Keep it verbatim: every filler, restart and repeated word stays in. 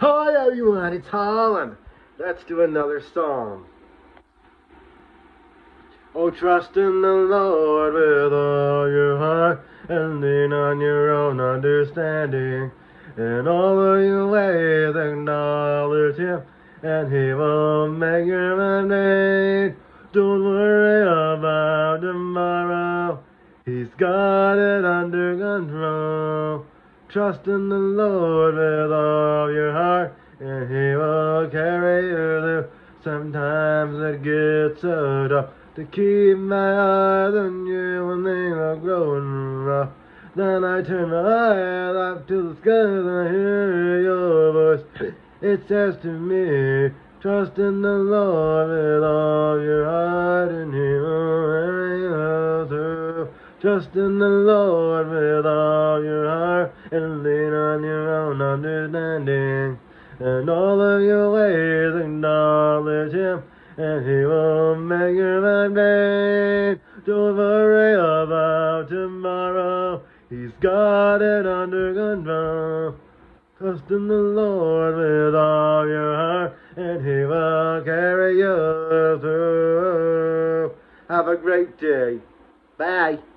Hi everyone, it's Holland. Let's do another song. Oh, trust in the Lord with all your heart and lean on your own understanding. In all of your ways acknowledge Him and He will make your mind made. Don't worry about tomorrow, He's got it under control. Trust in the Lord with all your heart and He will carry you through. Sometimes it gets so tough to keep my eyes on you when things are growing rough. Then I turn my eyes up to the sky and I hear your voice. It says to me, trust in the Lord with all your heart and He will carry you through. Trust in the Lord with all your heart and lean on your own understanding. And all of your ways acknowledge Him and He will make your mind made. Don't worry about tomorrow, He's got it under control. Trust in the Lord with all your heart and He will carry you through. Have a great day. Bye.